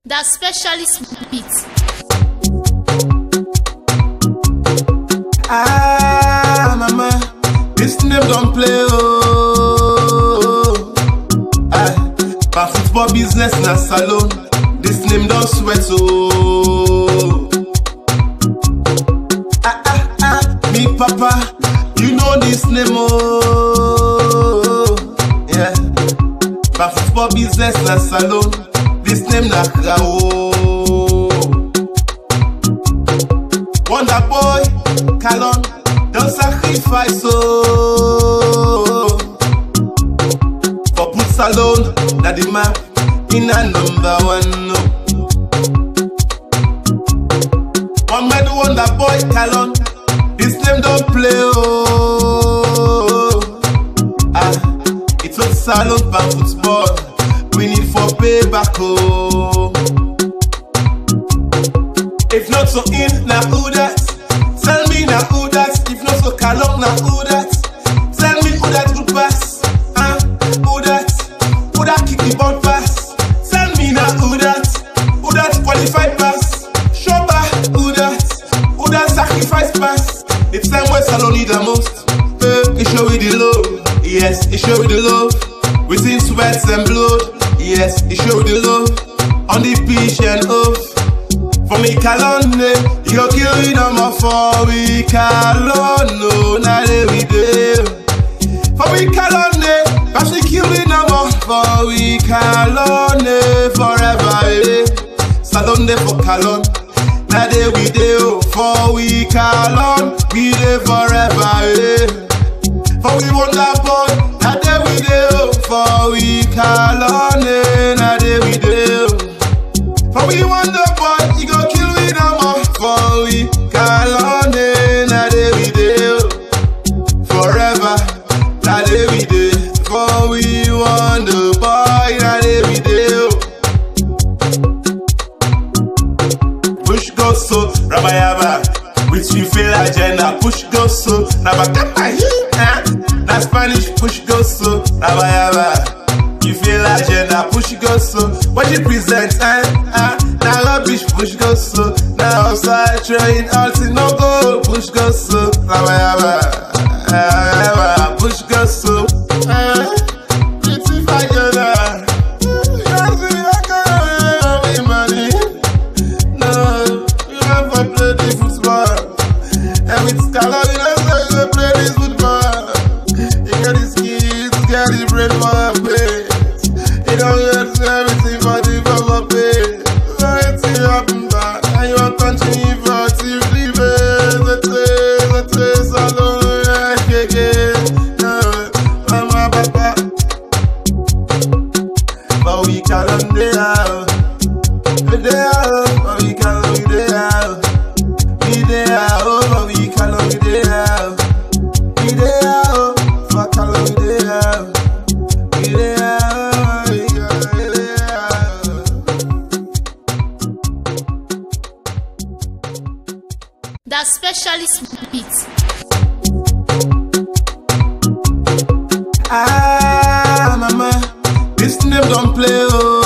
That specialist beats. Ah, mama, this name don't play, oh. Aye, for football business na salon, this name don't sweat, oh. Me papa, you know this name, oh. Yeah, for football business na salon, this name na Krao. Wonder boy, Kalon, don't sacrifice, oh. For put Salone, na the map, in a #1, no. One man wonder boy, Kalon, this name don't play, oh. Ah, it was Salone for football, we need for payback, oh. If not so in, na who that? Tell me na who that? If not so Kalon, na who that? Tell me who that good pass? Who that? Who that kick the ball pass? Tell me na who that? Who that qualified pass? Shoba, who that? Who that sacrifice pass? It's time where Salone need the most. It show with the love, yes, it show with the love. We seen sweats and blood, yes, it show with the love. On the pitch and off. For me Kalon, you go kill me no more. For me Kalon, no, na every day. For me Kalon, cause we kill me no more. For we Kalon, forever, eh. Salone for Kalon, na every day. For we Kalon, we dey forever, eh. For we wonder boy, na every day. For we Kalon, na every day. For we wonder boy, you go kill me no more. For we Kalon, na every day, forever, na every day. For we wonder boy, na every day. Push go so, rabayaba, with you feel agenda. Push go so, rabakapa, na Spanish. Push go so, rabayaba. You feel agenda, push go so. What you present, now rubbish, push go so. Now outside train, all thing no go. Push go so, push go so. Pretty agenda. Money. No, you have to play the football. And with Kalon, you have to play this football. You got the skills, you got the brain for play. You don't get everything for the proper pay. Let's see happen back, and you want to continue for till the taste alone, mama, papa. But we Kalon dey out, but we Kalon dey out. We dey out, but we Kalon dey out. We dey out, for Kalon dey out. We dey out. That specialist beats. Ah, mama, this name don't play, oh.